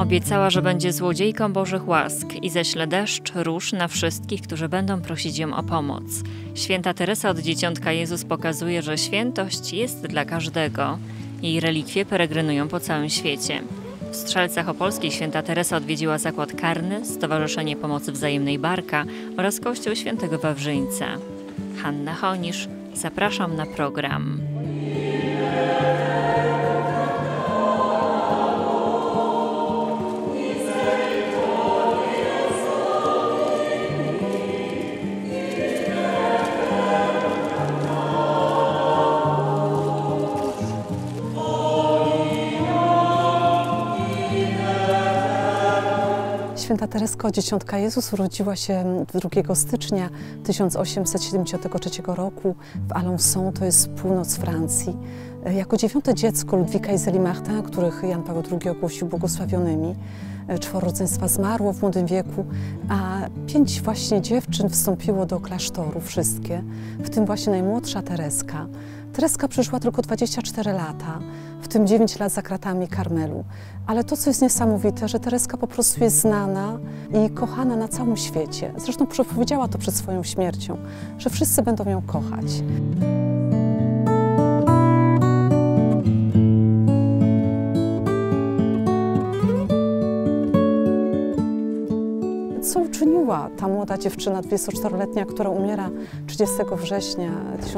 Obiecała, że będzie złodziejką Bożych łask i ześle deszcz, róż na wszystkich, którzy będą prosić ją o pomoc. Święta Teresa od Dzieciątka Jezus pokazuje, że świętość jest dla każdego. Jej relikwie peregrynują po całym świecie. W Strzelcach Opolskich święta Teresa odwiedziła zakład karny, Stowarzyszenie Pomocy Wzajemnej Barka oraz kościół świętego Wawrzyńca. Hanna Honisz, zapraszam na program. Święta Tereska od Dzieciątka Jezus urodziła się 2 stycznia 1873 roku w Alençon, to jest północ Francji. Jako 9. dziecko Ludwika i Zélie Martin, których Jan Paweł II ogłosił błogosławionymi. 4 rodzeństwa zmarło w młodym wieku, a 5 właśnie dziewczyn wstąpiło do klasztoru, wszystkie, w tym właśnie najmłodsza Tereska. Tereska przeżyła tylko 24 lata, w tym 9 lat za kratami Karmelu. Ale to, co jest niesamowite, że Tereska po prostu jest znana i kochana na całym świecie. Zresztą powiedziała to przed swoją śmiercią, że wszyscy będą ją kochać. Co uczyniła ta młoda dziewczyna, 24-letnia, która umiera 30 września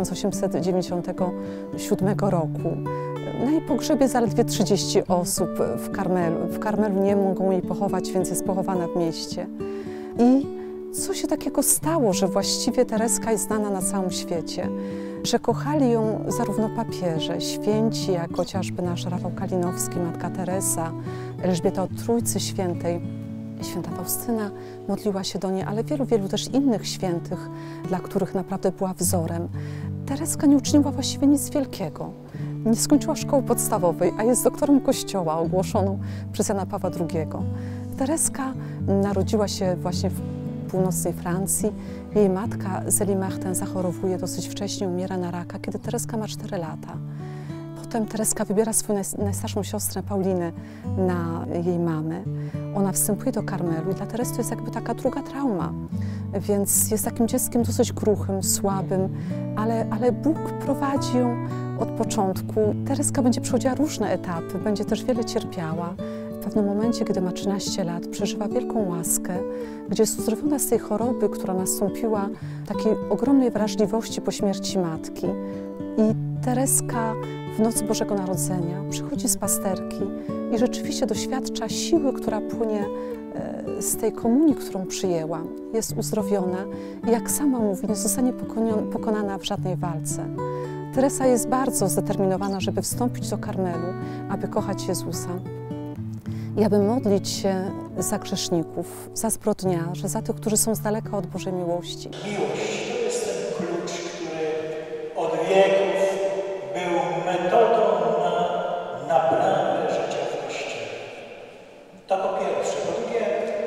1897 roku? Na jej pogrzebie zaledwie 30 osób w Karmelu. W Karmelu nie mogą jej pochować, więc jest pochowana w mieście. I co się takiego stało, że właściwie Tereska jest znana na całym świecie? Że kochali ją zarówno papieże, święci, jak chociażby nasz Rafał Kalinowski, Matka Teresa, Elżbieta od Trójcy Świętej, Święta Faustyna modliła się do niej, ale wielu też innych świętych, dla których naprawdę była wzorem. Tereska nie uczyniła właściwie nic wielkiego. Nie skończyła szkoły podstawowej, a jest doktorem Kościoła ogłoszoną przez Jana Pawła II. Tereska narodziła się właśnie w północnej Francji. Jej matka Zélie Martin zachorowuje dosyć wcześnie, umiera na raka, kiedy Tereska ma 4 lata. Potem Tereska wybiera swoją najstarszą siostrę Paulinę na jej mamę. Ona wstępuje do Karmelu i dla Teresy to jest jakby taka druga trauma. Więc jest takim dzieckiem dosyć kruchym, słabym, ale Bóg prowadzi ją od początku. Tereska będzie przechodziła różne etapy, będzie też wiele cierpiała. W pewnym momencie, gdy ma 13 lat, przeżywa wielką łaskę, gdzie jest uzdrowiona z tej choroby, która nastąpiła, takiej ogromnej wrażliwości po śmierci matki. I Tereska w noc Bożego Narodzenia przychodzi z pasterki i rzeczywiście doświadcza siły, która płynie z tej komunii, którą przyjęła. Jest uzdrowiona i jak sama mówi, nie zostanie pokonana w żadnej walce. Teresa jest bardzo zdeterminowana, żeby wstąpić do Karmelu, aby kochać Jezusa i aby modlić się za grzeszników, za zbrodniarzy, za tych, którzy są z daleka od Bożej miłości. Miłość to jest ten klucz, który od wieków był metodą na naprawę życia w Kościele. To po pierwsze. Po drugie,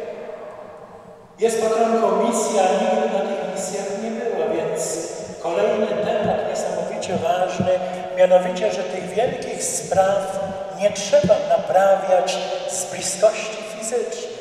jest patronką misji, a nigdy na tych misjach nie była, więc kolejny temat niesamowicie ważny, mianowicie, że tych wielkich spraw nie trzeba naprawiać z bliskości fizycznej.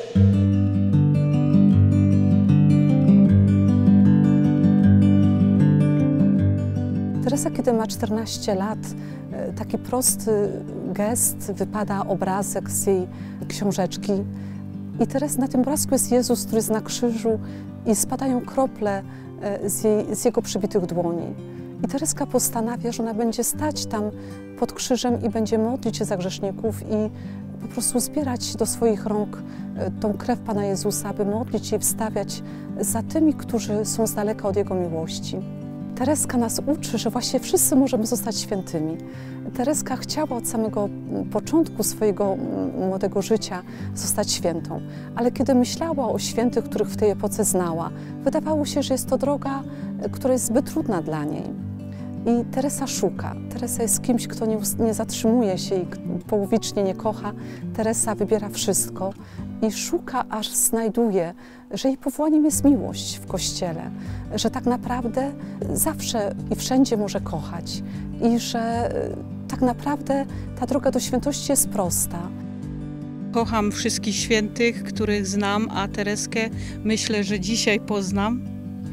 Teresa, kiedy ma 14 lat, taki prosty gest, wypada obrazek z jej książeczki i teraz na tym obrazku jest Jezus, który jest na krzyżu i spadają krople z jego przybitych dłoni. I Tereska postanawia, że ona będzie stać tam pod krzyżem i będzie modlić się za grzeszników i po prostu zbierać do swoich rąk tą krew Pana Jezusa, aby modlić się i wstawiać za tymi, którzy są z daleka od Jego miłości. Tereska nas uczy, że właśnie wszyscy możemy zostać świętymi. Tereska chciała od samego początku swojego młodego życia zostać świętą, ale kiedy myślała o świętych, których w tej epoce znała, wydawało się, że jest to droga, która jest zbyt trudna dla niej. I Teresa szuka. Teresa jest kimś, kto nie zatrzymuje się i połowicznie nie kocha. Teresa wybiera wszystko i szuka, aż znajduje, że jej powołaniem jest miłość w Kościele, że tak naprawdę zawsze i wszędzie może kochać i że tak naprawdę ta droga do świętości jest prosta. Kocham wszystkich świętych, których znam, a Tereskę myślę, że dzisiaj poznam.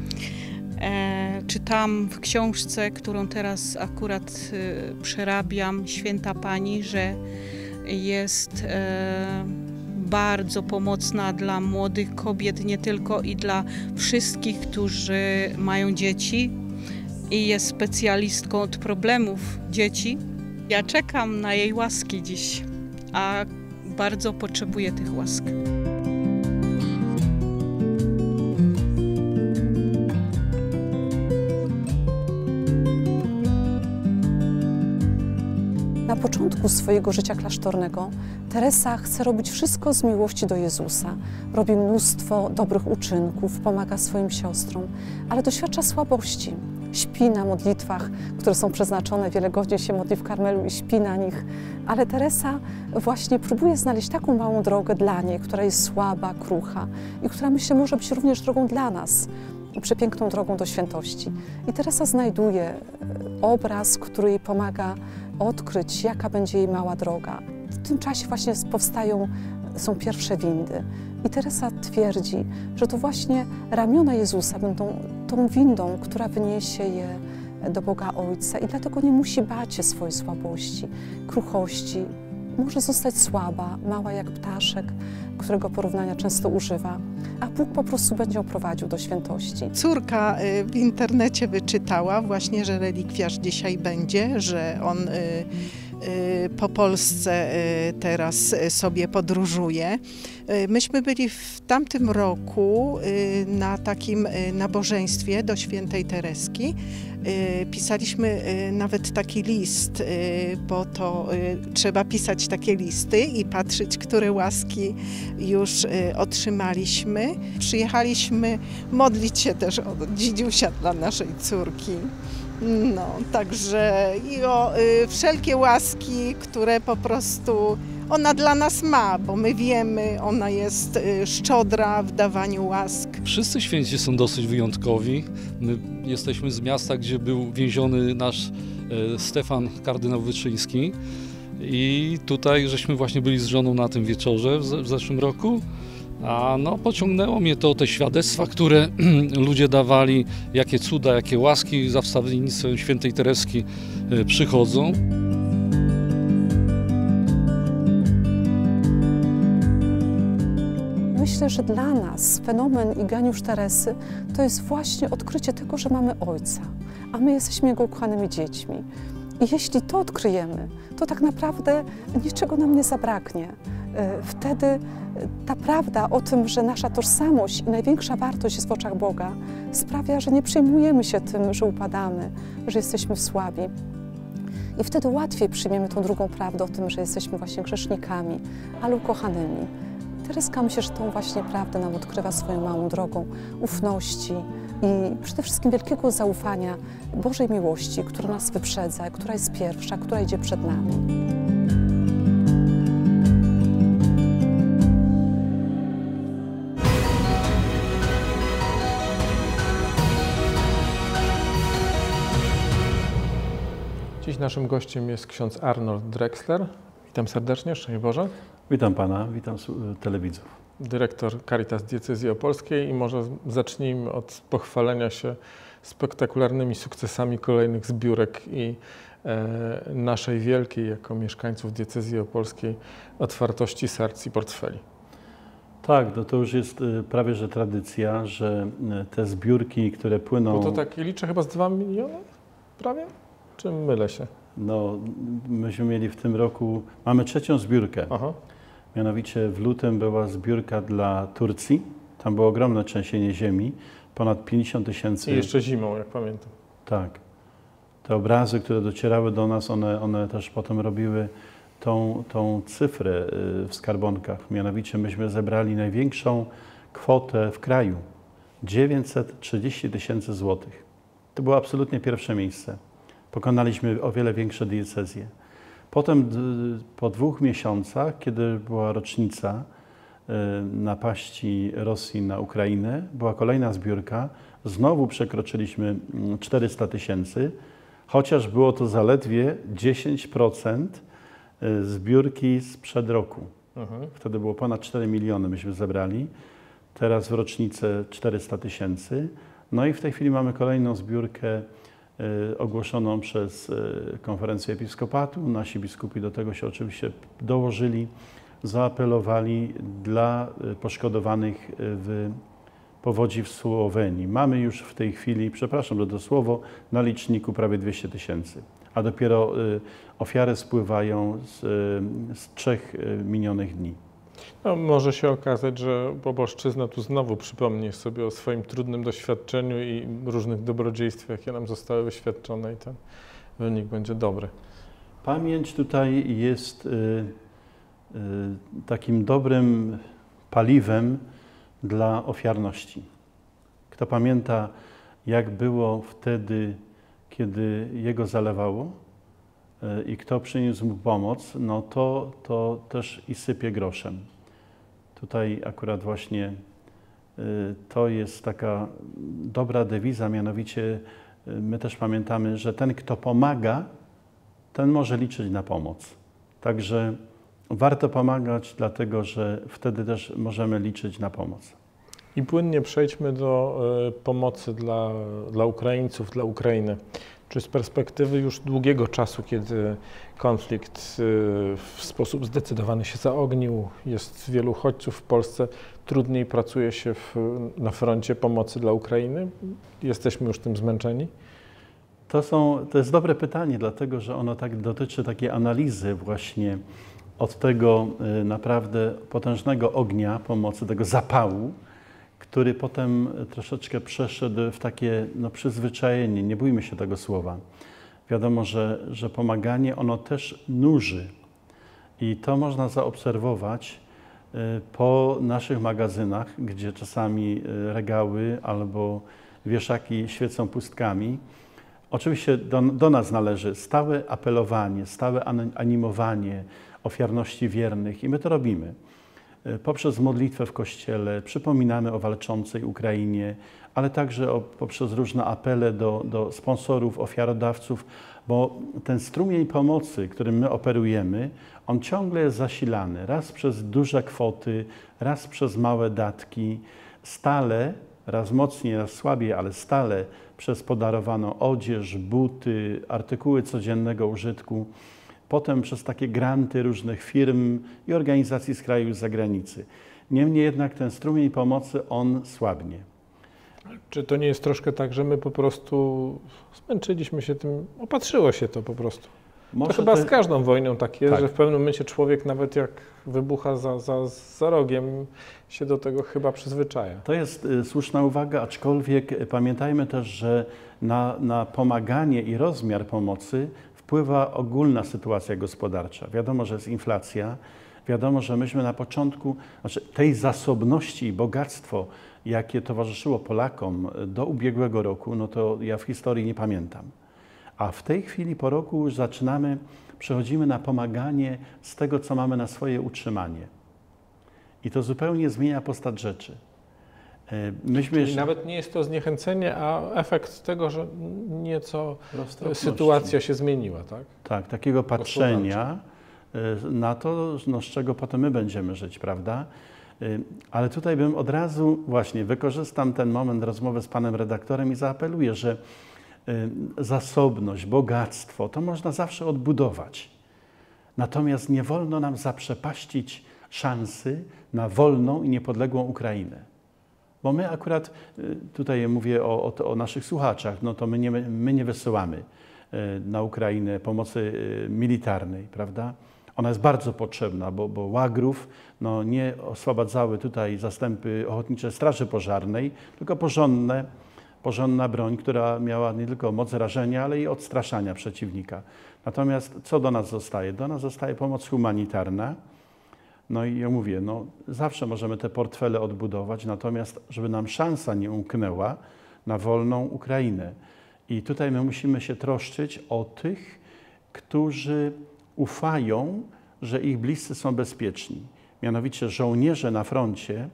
Czytam w książce, którą teraz akurat przerabiam, Święta Pani, że jest bardzo pomocna dla młodych kobiet, nie tylko i dla wszystkich, którzy mają dzieci, i jest specjalistką od problemów dzieci. Ja czekam na jej łaski dziś, a bardzo potrzebuję tych łask. Na początku swojego życia klasztornego Teresa chce robić wszystko z miłości do Jezusa. Robi mnóstwo dobrych uczynków, pomaga swoim siostrom, ale doświadcza słabości. Śpi na modlitwach, które są przeznaczone, wiele godzin się modli w Karmelu i śpi na nich. Ale Teresa właśnie próbuje znaleźć taką małą drogę dla niej, która jest słaba, krucha i która, myślę, może być również drogą dla nas, przepiękną drogą do świętości. I Teresa znajduje obraz, który jej pomaga odkryć, jaka będzie jej mała droga. W tym czasie właśnie są pierwsze windy. I Teresa twierdzi, że to właśnie ramiona Jezusa będą tą windą, która wyniesie je do Boga Ojca. I dlatego nie musi bać się swojej słabości, kruchości. Może zostać słaba, mała jak ptaszek, którego porównania często używa, a Bóg po prostu będzie ją prowadził do świętości. Córka w internecie wyczytała właśnie, że relikwiarz dzisiaj będzie, że on po Polsce teraz sobie podróżuje. Myśmy byli w tamtym roku na takim nabożeństwie do świętej Tereski. Pisaliśmy nawet taki list, bo to trzeba pisać takie listy i patrzeć, które łaski już otrzymaliśmy. Przyjechaliśmy modlić się też o dzidziusia dla naszej córki. No, także i o wszelkie łaski, które po prostu ona dla nas ma, bo my wiemy, ona jest szczodra w dawaniu łask. Wszyscy święci są dosyć wyjątkowi. My jesteśmy z miasta, gdzie był więziony nasz Stefan kardynał Wyszyński i tutaj żeśmy właśnie byli z żoną na tym wieczorze w zeszłym roku. A no, pociągnęło mnie te świadectwa, które ludzie dawali, jakie cuda, jakie łaski za wstawiennictwem świętej Tereski przychodzą. Myślę, że dla nas fenomen i geniusz Teresy to jest właśnie odkrycie tego, że mamy Ojca, a my jesteśmy Jego ukochanymi dziećmi. I jeśli to odkryjemy, to tak naprawdę niczego nam nie zabraknie. Wtedy ta prawda o tym, że nasza tożsamość i największa wartość jest w oczach Boga, sprawia, że nie przejmujemy się tym, że upadamy, że jesteśmy słabi. I wtedy łatwiej przyjmiemy tą drugą prawdę o tym, że jesteśmy właśnie grzesznikami, ale ukochanymi. Tereska, myślę, że tą właśnie prawdę nam odkrywa swoją małą drogą ufności i przede wszystkim wielkiego zaufania Bożej miłości, która nas wyprzedza, która jest pierwsza, która idzie przed nami. Dziś naszym gościem jest ksiądz Arnold Drexler. Witam serdecznie, szczęść Boże. Witam Pana, witam telewidzów. Dyrektor Caritas Diecezji Opolskiej i może zacznijmy od pochwalenia się spektakularnymi sukcesami kolejnych zbiórek i naszej wielkiej, jako mieszkańców Diecezji Opolskiej, otwartości serc i portfeli. Tak, no to już jest prawie że tradycja, że te zbiórki, które płyną... Bo to tak liczę chyba z 2 miliony prawie? Czy mylę się? No, myśmy mieli w tym roku, mamy 3. zbiórkę. Aha. Mianowicie w lutym była zbiórka dla Turcji. Tam było ogromne trzęsienie ziemi, ponad 50 000. I jeszcze zimą, jak pamiętam. Tak. Te obrazy, które docierały do nas, one też potem robiły tą cyfrę w skarbonkach. Mianowicie myśmy zebrali największą kwotę w kraju. 930 000 złotych. To było absolutnie pierwsze miejsce. Pokonaliśmy o wiele większe diecezje. Potem po 2 miesiącach, kiedy była rocznica napaści Rosji na Ukrainę, była kolejna zbiórka. Znowu przekroczyliśmy 400 000, chociaż było to zaledwie 10% zbiórki sprzed roku. Wtedy było ponad 4 miliony myśmy zebrali. Teraz w rocznicę 400 000. No i w tej chwili mamy kolejną zbiórkę ogłoszoną przez konferencję episkopatu. Nasi biskupi do tego się oczywiście dołożyli, zaapelowali dla poszkodowanych w powodzi w Słowenii. Mamy już w tej chwili, przepraszam za to słowo, na liczniku prawie 200 000, a dopiero ofiary spływają z 3 minionych dni. No, może się okazać, że Opolszczyzna tu znowu przypomni sobie o swoim trudnym doświadczeniu i różnych dobrodziejstwach, jakie nam zostały wyświadczone, i ten wynik będzie dobry. Pamięć tutaj jest takim dobrym paliwem dla ofiarności. Kto pamięta, jak było wtedy, kiedy jego zalewało i kto przyniósł mu pomoc, no to też i sypie groszem. Tutaj akurat właśnie to jest taka dobra dewiza, mianowicie my też pamiętamy, że ten, kto pomaga, ten może liczyć na pomoc. Także warto pomagać, dlatego że wtedy też możemy liczyć na pomoc. I płynnie przejdźmy do pomocy dla Ukraińców, dla Ukrainy. Czy z perspektywy już długiego czasu, kiedy konflikt w sposób zdecydowany się zaognił, jest wielu uchodźców w Polsce, trudniej pracuje się na froncie pomocy dla Ukrainy? Jesteśmy już tym zmęczeni? To jest dobre pytanie, dlatego że ono tak dotyczy takiej analizy właśnie od tego naprawdę potężnego ognia pomocy, tego zapału, który potem troszeczkę przeszedł w takie przyzwyczajenie, nie bójmy się tego słowa. Wiadomo, że pomaganie, ono też nuży i to można zaobserwować po naszych magazynach, gdzie czasami regały albo wieszaki świecą pustkami. Oczywiście do nas należy stałe apelowanie, stałe animowanie ofiarności wiernych i my to robimy. Poprzez modlitwę w Kościele przypominamy o walczącej Ukrainie, ale także poprzez różne apele do sponsorów, ofiarodawców, bo ten strumień pomocy, którym my operujemy, on ciągle jest zasilany. Raz przez duże kwoty, raz przez małe datki, stale, raz mocniej, raz słabiej, ale stale przez podarowaną odzież, buty, artykuły codziennego użytku. Potem przez takie granty różnych firm i organizacji z kraju i z zagranicy. Niemniej jednak ten strumień pomocy, on słabnie. Czy to nie jest troszkę tak, że my po prostu zmęczyliśmy się tym, opatrzyło się to po prostu? To chyba z każdą wojną tak jest, że w pewnym momencie człowiek nawet jak wybucha za rogiem, się do tego chyba przyzwyczaja. To jest słuszna uwaga, aczkolwiek pamiętajmy też, że na pomaganie i rozmiar pomocy wpływa ogólna sytuacja gospodarcza. Wiadomo, że jest inflacja, wiadomo, że myśmy na początku, tej zasobności i bogactwo, jakie towarzyszyło Polakom do ubiegłego roku, no to ja w historii nie pamiętam. A w tej chwili po roku już przechodzimy na pomaganie z tego, co mamy na swoje utrzymanie. I to zupełnie zmienia postać rzeczy. Czyli nawet nie jest to zniechęcenie, a efekt tego, że nieco sytuacja się zmieniła, tak? Tak, takiego patrzenia na to, z czego potem my będziemy żyć, prawda? Ale tutaj bym od razu właśnie wykorzystam ten moment rozmowy z panem redaktorem i zaapeluję, że zasobność, bogactwo, to można zawsze odbudować. Natomiast nie wolno nam zaprzepaścić szansy na wolną i niepodległą Ukrainę. Bo my akurat, tutaj mówię o naszych słuchaczach, no to my nie wysyłamy na Ukrainę pomocy militarnej, prawda? Ona jest bardzo potrzebna, bo łagrów nie oswobadzały tutaj zastępy Ochotniczej Straży Pożarnej, tylko porządna broń, która miała nie tylko moc rażenia, ale i odstraszania przeciwnika. Natomiast co do nas zostaje? Do nas zostaje pomoc humanitarna. No i ja mówię, zawsze możemy te portfele odbudować, natomiast żeby nam szansa nie umknęła na wolną Ukrainę. I tutaj my musimy się troszczyć o tych, którzy ufają, że ich bliscy są bezpieczni. Mianowicie żołnierze na froncie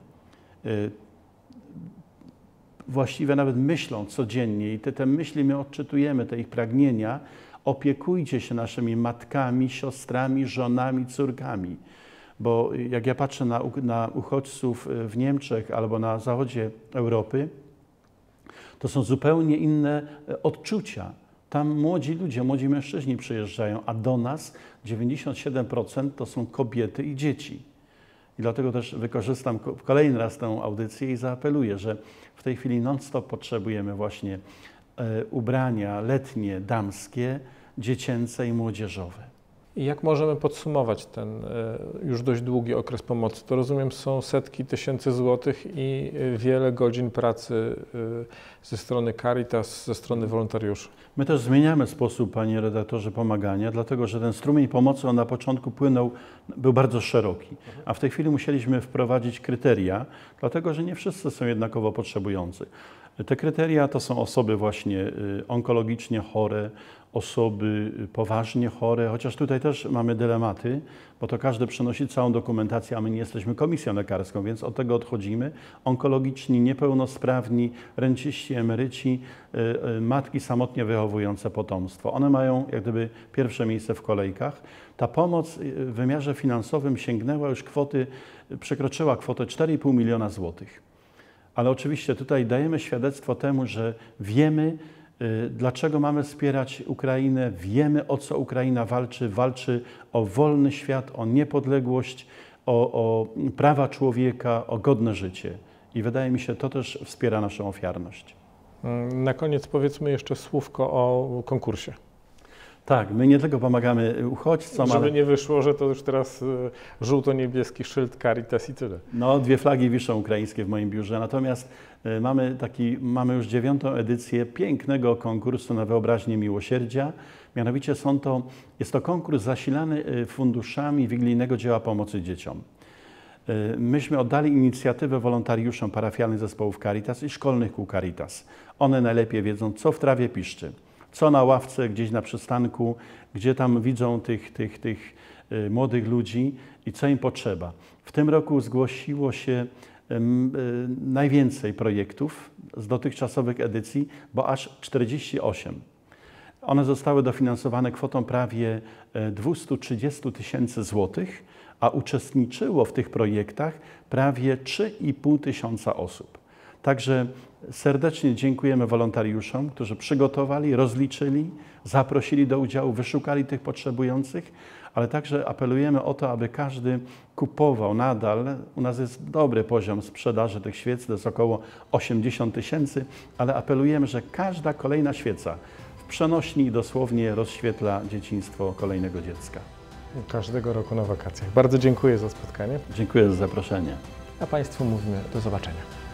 właściwie nawet myślą codziennie i te myśli my odczytujemy, te ich pragnienia. Opiekujcie się naszymi matkami, siostrami, żonami, córkami, Bo jak ja patrzę na uchodźców w Niemczech albo na zachodzie Europy, to są zupełnie inne odczucia. Tam młodzi ludzie, młodzi mężczyźni przyjeżdżają, a do nas 97% to są kobiety i dzieci. I dlatego też wykorzystam kolejny raz tę audycję i zaapeluję, że w tej chwili non-stop potrzebujemy właśnie ubrania letnie, damskie, dziecięce i młodzieżowe. I jak możemy podsumować ten już dość długi okres pomocy? To rozumiem, są setki tysięcy złotych i wiele godzin pracy ze strony Caritas, ze strony wolontariuszy. My też zmieniamy sposób, panie redaktorze, pomagania, dlatego że ten strumień pomocy, on na początku był bardzo szeroki, a w tej chwili musieliśmy wprowadzić kryteria, dlatego że nie wszyscy są jednakowo potrzebujący. Te kryteria to są osoby właśnie onkologicznie chore, osoby poważnie chore, chociaż tutaj też mamy dylematy, bo to każdy przynosi całą dokumentację, a my nie jesteśmy komisją lekarską, więc od tego odchodzimy. Onkologiczni, niepełnosprawni, renciści, emeryci, matki samotnie wychowujące potomstwo. One mają jak gdyby pierwsze miejsce w kolejkach. Ta pomoc w wymiarze finansowym sięgnęła już przekroczyła kwotę 4,5 miliona złotych. Ale oczywiście tutaj dajemy świadectwo temu, że wiemy, dlaczego mamy wspierać Ukrainę, wiemy, o co Ukraina walczy. Walczy o wolny świat, o niepodległość, o prawa człowieka, o godne życie. I wydaje mi się, to też wspiera naszą ofiarność. Na koniec powiedzmy jeszcze słówko o konkursie. Tak, my nie tylko pomagamy uchodźcom, Żeby nie wyszło, że to już teraz żółto-niebieski szyld Caritas i tyle. No, 2 flagi wiszą ukraińskie w moim biurze, natomiast mamy już 9. edycję pięknego konkursu na wyobraźnię miłosierdzia. Mianowicie jest to konkurs zasilany funduszami wigilijnego dzieła pomocy dzieciom. Myśmy oddali inicjatywę wolontariuszom parafialnych zespołów Caritas i szkolnych kół Caritas. One najlepiej wiedzą, co w trawie piszczy, co na ławce gdzieś na przystanku, gdzie tam widzą tych młodych ludzi i co im potrzeba. W tym roku zgłosiło się najwięcej projektów z dotychczasowych edycji, bo aż 48. One zostały dofinansowane kwotą prawie 230 tysięcy złotych, a uczestniczyło w tych projektach prawie 3,5 tysiąca osób. Także serdecznie dziękujemy wolontariuszom, którzy przygotowali, rozliczyli, zaprosili do udziału, wyszukali tych potrzebujących, ale także apelujemy o to, aby każdy kupował nadal. U nas jest dobry poziom sprzedaży tych świec, to jest około 80 tysięcy, ale apelujemy, że każda kolejna świeca w przenośni dosłownie rozświetla dzieciństwo kolejnego dziecka. Każdego roku na wakacjach. Bardzo dziękuję za spotkanie. Dziękuję za zaproszenie. A Państwu mówimy do zobaczenia.